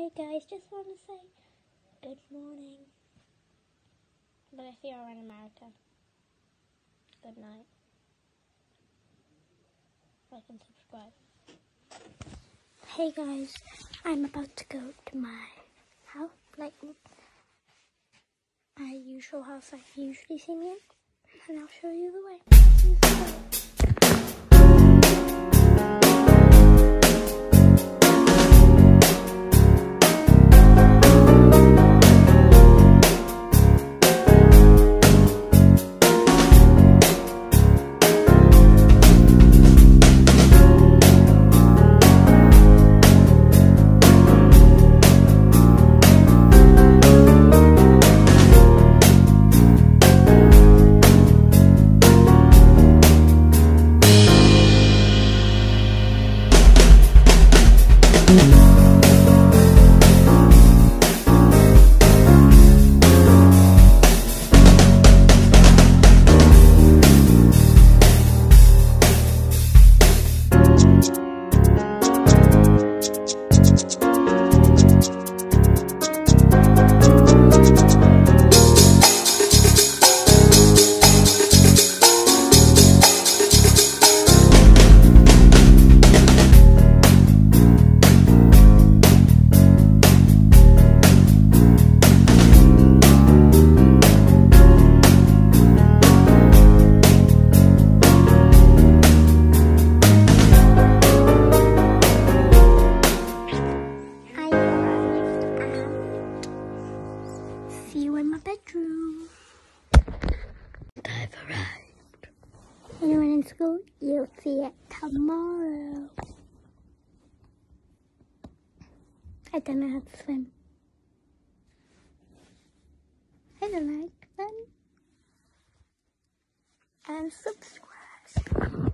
Hey guys, just want to say good morning. But if you're in America, good night. Like and subscribe. Hey guys, I'm about to go to my house, like my usual house that you usually see me in, and I'll show you the way. See you in my bedroom. I've arrived. Anyone in school? You'll see it tomorrow. I don't know how to swim. I don't like them. And subscribe.